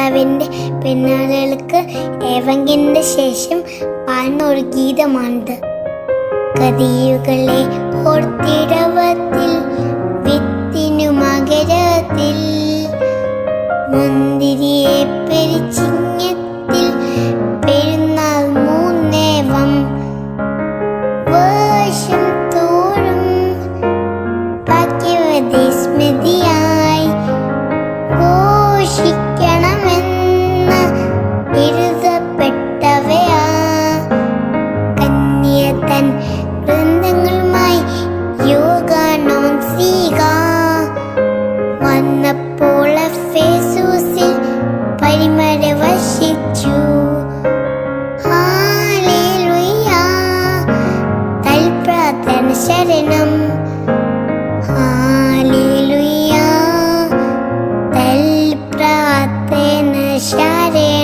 കർത്താവിൻ്റെ പെരുന്നാളുകൾക്ക് ഏവങ്കിൻ്റെ ശേഷം പാടുന്ന ഒരു ഗീതമാണിത്. കതിയുകളെ ഓർത്തിടവത്തിൽ വിത്തിനു മകരത്തിൽ മുന്തിരിയെ പെരിച്ചിങ്ങത്തിൽ പെരുന്നാൾ മൂന്നേവം വർഷം തോറും ഭാഗ്യവതി സ്മൃതിയായി ഘോഷിക്കണമെന്ന് എഴുതപ്പെട്ടവയാ. കന്യ തൻ വൃന്ദങ്ങളുമായി യോഗാനോൻ സീക വന്നപ്പോൾ എഫേസൂസിൽ പരിമള വർഷിച്ചു. ഹല്ലേലൂയ തൽപ്രാർത്ഥന ശരണം. ഹല്ലേലൂയ തൽപ്രാർത്ഥന ശരണം.